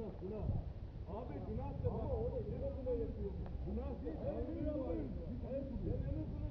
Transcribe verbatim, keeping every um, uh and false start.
günah günah. Abi günah da ama o da günah yapıyor. Günah değil. Ben en